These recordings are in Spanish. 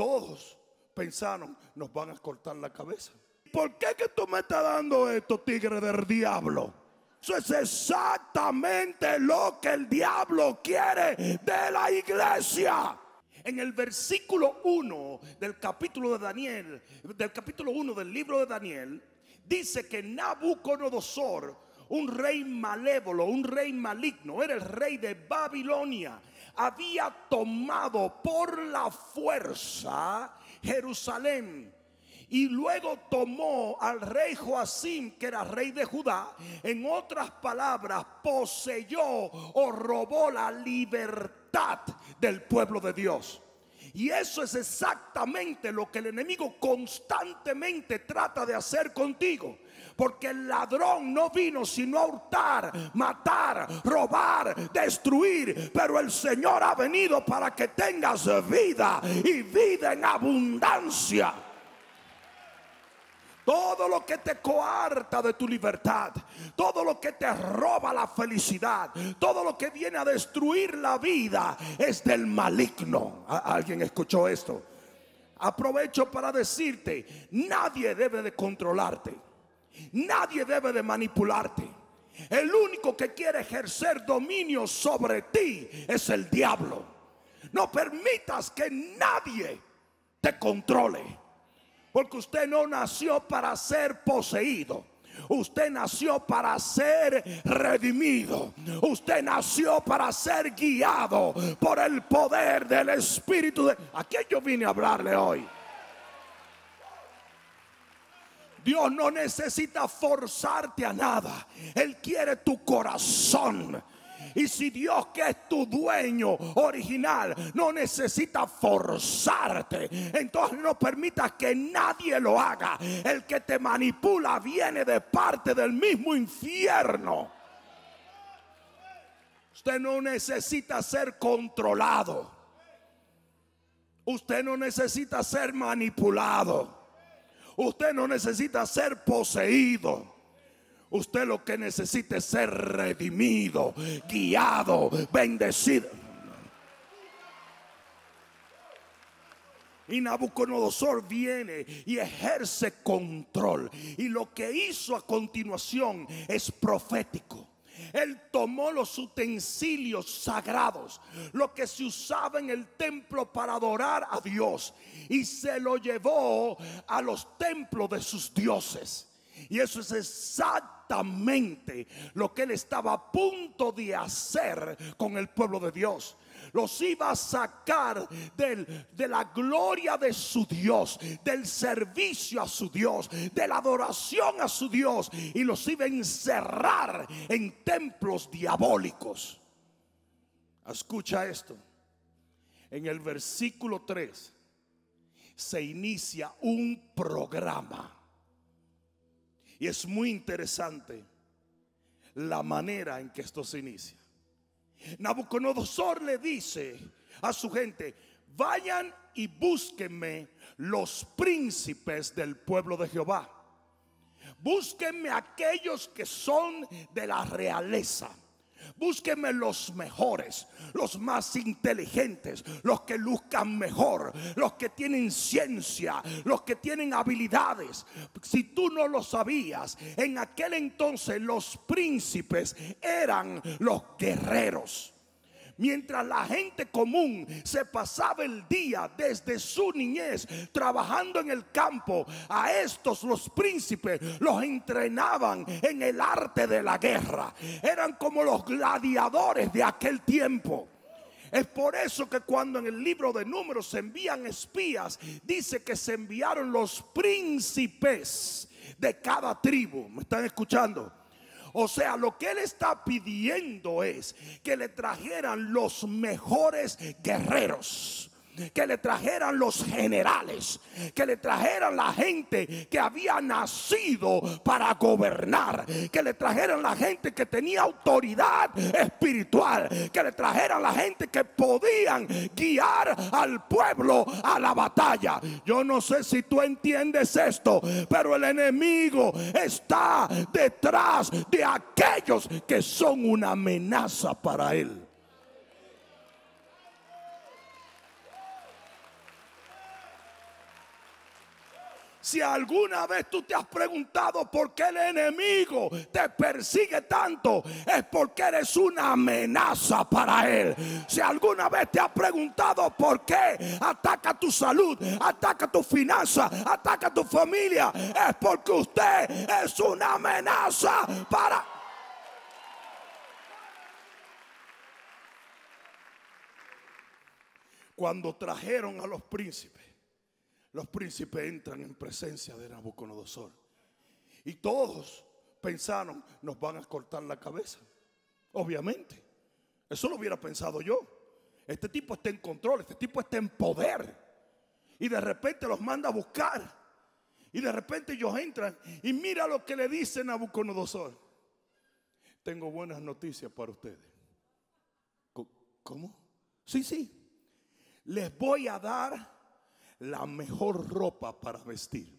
todos pensaron, nos van a cortar la cabeza. ¿Por qué que tú me estás dando esto, tigre del diablo? Eso es exactamente lo que el diablo quiere de la iglesia. En el versículo 1 del capítulo de Daniel, del capítulo 1 del libro de Daniel, dice que Nabucodonosor, un rey malévolo, un rey maligno, era el rey de Babilonia, había tomado por la fuerza Jerusalén. Y luego tomó al rey Joacim, que era rey de Judá. En otras palabras, poseyó o robó la libertad del pueblo de Dios. Y eso es exactamente lo que el enemigo constantemente trata de hacer contigo. Porque el ladrón no vino sino a hurtar, matar, robar, destruir. Pero el Señor ha venido para que tengas vida y vida en abundancia. Todo lo que te coarta de tu libertad, todo lo que te roba la felicidad, todo lo que viene a destruir la vida es del maligno. ¿Alguien escuchó esto? Aprovecho para decirte, nadie debe de controlarte, nadie debe de manipularte. El único que quiere ejercer dominio sobre ti es el diablo. No permitas que nadie te controle. Porque usted no nació para ser poseído. Usted nació para ser redimido. Usted nació para ser guiado por el poder del Espíritu de... ¿A quién yo vine a hablarle hoy? Dios no necesita forzarte a nada. Él quiere tu corazón. Y si Dios, que es tu dueño original, no necesita forzarte, entonces no permitas que nadie lo haga. El que te manipula viene de parte del mismo infierno. Usted no necesita ser controlado. Usted no necesita ser manipulado. Usted no necesita ser poseído. Usted lo que necesita es ser redimido, guiado, bendecido. Y Nabucodonosor viene y ejerce control. Y lo que hizo a continuación es profético. Él tomó los utensilios sagrados, lo que se usaba en el templo para adorar a Dios, y se lo llevó a los templos de sus dioses. Y eso es exactamente lo que él estaba a punto de hacer con el pueblo de Dios. Los iba a sacar de la gloria de su Dios, del servicio a su Dios, de la adoración a su Dios, y los iba a encerrar en templos diabólicos. Escucha esto. En el versículo 3 se inicia un programa. Y es muy interesante la manera en que esto se inicia. Nabucodonosor le dice a su gente: vayan y búsquenme los príncipes del pueblo de Jehová. Búsquenme aquellos que son de la realeza. Búsquenme los mejores, los más inteligentes, los que luzcan mejor, los que tienen ciencia, los que tienen habilidades. Si tú no lo sabías, en aquel entonces los príncipes eran los guerreros. Mientras la gente común se pasaba el día desde su niñez trabajando en el campo, a estos los príncipes los entrenaban en el arte de la guerra. Eran como los gladiadores de aquel tiempo. Es por eso que cuando en el libro de Números se envían espías, dice que se enviaron los príncipes de cada tribu. ¿Me están escuchando? O sea, lo que él está pidiendo es que le trajeran los mejores guerreros, que le trajeran los generales, que le trajeran la gente que había nacido para gobernar, que le trajeran la gente que tenía autoridad espiritual, que le trajeran la gente que podían guiar al pueblo a la batalla. Yo no sé si tú entiendes esto, pero el enemigo está detrás de aquellos que son una amenaza para él. Si alguna vez tú te has preguntado por qué el enemigo te persigue tanto, es porque eres una amenaza para él. Si alguna vez te has preguntado por qué ataca tu salud, ataca tu finanza, ataca tu familia, es porque usted es una amenaza para... Cuando trajeron a los príncipes entran en presencia de Nabucodonosor. Y todos pensaron, nos van a cortar la cabeza. Obviamente, eso lo hubiera pensado yo. Este tipo está en control, este tipo está en poder. Y de repente los manda a buscar. Y de repente ellos entran y mira lo que le dice Nabucodonosor. Tengo buenas noticias para ustedes. ¿Cómo? Sí. Les voy a dar la mejor ropa para vestir.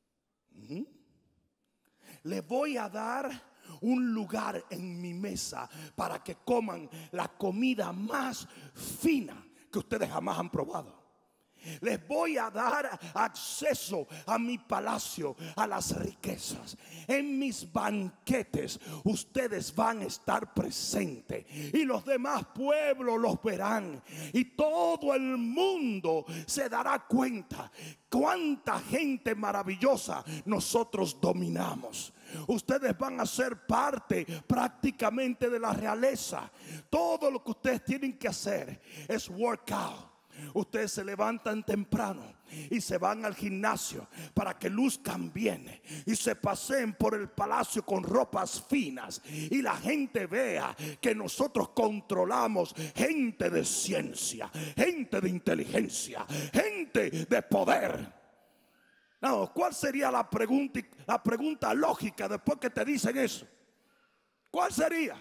Les voy a dar un lugar en mi mesa para que coman la comida más fina que ustedes jamás han probado. Les voy a dar acceso a mi palacio, a las riquezas. En mis banquetes ustedes van a estar presentes y los demás pueblos los verán. Y todo el mundo se dará cuenta cuánta gente maravillosa nosotros dominamos. Ustedes van a ser parte prácticamente de la realeza. Todo lo que ustedes tienen que hacer es work out. Ustedes se levantan temprano y se van al gimnasio para que luzcan bien y se paseen por el palacio con ropas finas y la gente vea que nosotros controlamos gente de ciencia, gente de inteligencia, gente de poder. No, ¿cuál sería la pregunta lógica después que te dicen eso? ¿Cuál sería?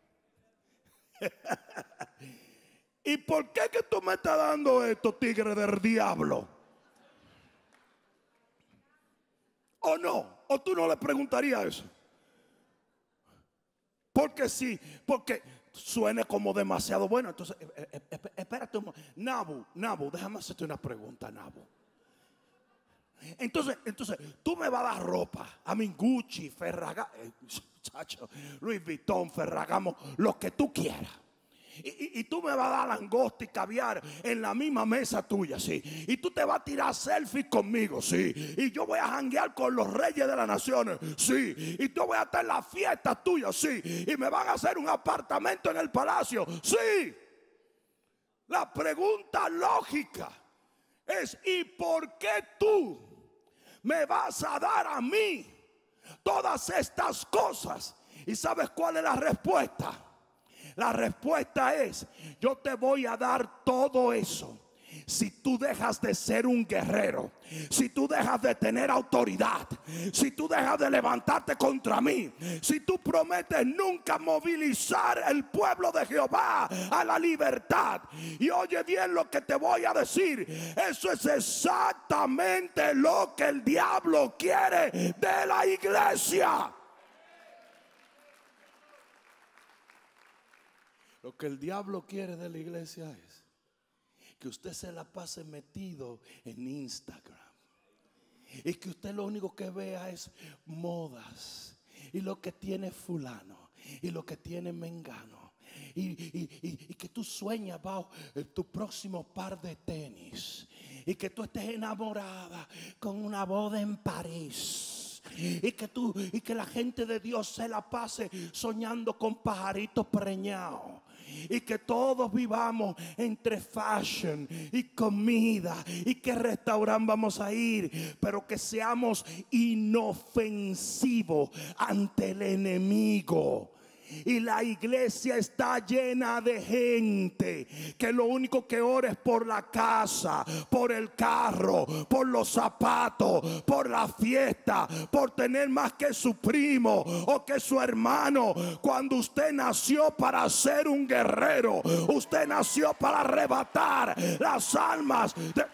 ¿Y por qué que tú me estás dando esto, tigre del diablo? ¿O no? ¿O tú no le preguntarías eso? Porque sí, porque suene como demasiado bueno. Entonces, espérate un momento. Nabu, déjame hacerte una pregunta, Nabu. Entonces, tú me vas a dar ropa. A mí Gucci, Ferragamo, Louis Vuitton, Ferragamo, lo que tú quieras. Y tú me vas a dar langosta y caviar en la misma mesa tuya, sí. Y tú te vas a tirar selfies conmigo, sí. Y yo voy a janguear con los reyes de las naciones, sí. Y tú voy a estar en la fiesta tuya, sí. Y me van a hacer un apartamento en el palacio, sí. La pregunta lógica es: ¿y por qué tú me vas a dar a mí todas estas cosas? ¿Y sabes cuál es la respuesta? La respuesta es: yo te voy a dar todo eso si tú dejas de ser un guerrero, si tú dejas de tener autoridad, si tú dejas de levantarte contra mí, si tú prometes nunca movilizar el pueblo de Jehová a la libertad. Y oye bien lo que te voy a decir: eso es exactamente lo que el diablo quiere de la iglesia. Lo que el diablo quiere de la iglesia es que usted se la pase metido en Instagram y que usted lo único que vea es modas y lo que tiene fulano y lo que tiene mengano, y que tú sueñas bajo tu próximo par de tenis, y que tú estés enamorada con una boda en París, y que la gente de Dios se la pase soñando con pajaritos preñados, y que todos vivamos entre fashion y comida y qué restaurante vamos a ir, pero que seamos inofensivos ante el enemigo. Y la iglesia está llena de gente que lo único que ora es por la casa, por el carro, por los zapatos, por la fiesta, por tener más que su primo o que su hermano. Cuando usted nació para ser un guerrero, usted nació para arrebatar las almas de...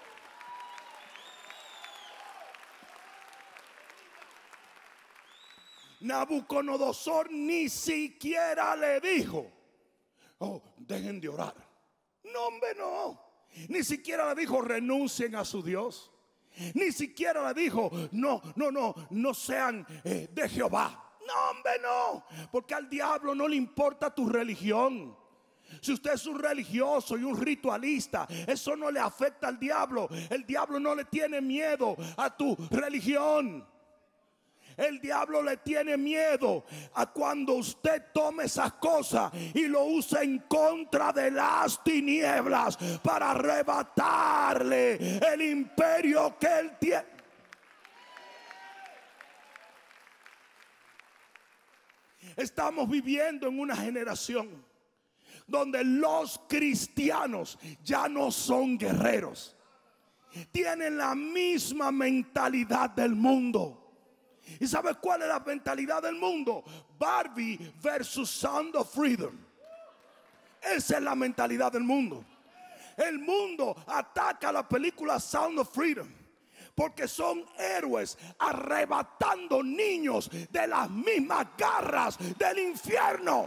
Nabucodonosor ni siquiera le dijo: oh, dejen de orar. No, hombre, no. Ni siquiera le dijo: renuncien a su Dios. Ni siquiera le dijo, no sean de Jehová. No, hombre, no. Porque al diablo no le importa tu religión. Si usted es un religioso y un ritualista, eso no le afecta al diablo. El diablo no le tiene miedo a tu religión. El diablo le tiene miedo a cuando usted tome esas cosas y lo use en contra de las tinieblas para arrebatarle el imperio que él tiene. Estamos viviendo en una generación donde los cristianos ya no son guerreros. Tienen la misma mentalidad del mundo. ¿Y sabes cuál es la mentalidad del mundo? Barbie versus Sound of Freedom. Esa es la mentalidad del mundo. El mundo ataca la película Sound of Freedom porque son héroes arrebatando niños de las mismas garras del infierno.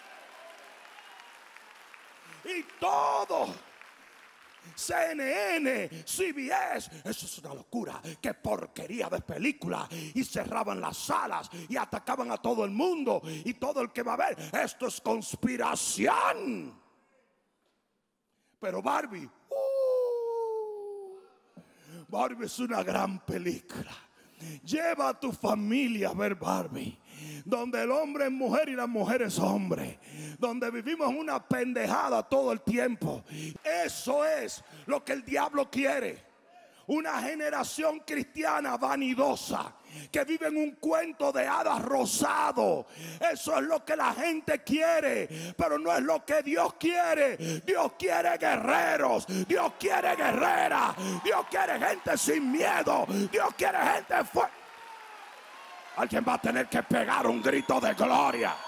Y todo CNN, CBS, eso es una locura, qué porquería de película. Y cerraban las salas y atacaban a todo el mundo. Y todo el que va a ver, esto es conspiración. Pero Barbie, Barbie es una gran película. Lleva a tu familia a ver Barbie, donde el hombre es mujer y la mujer es hombre, donde vivimos una pendejada todo el tiempo. Eso es lo que el diablo quiere. Una generación cristiana vanidosa que vive en un cuento de hadas rosado. Eso es lo que la gente quiere, pero no es lo que Dios quiere. Dios quiere guerreros, Dios quiere guerreras, Dios quiere gente sin miedo, Dios quiere gente fuerte. Alguien va a tener que pegar un grito de gloria.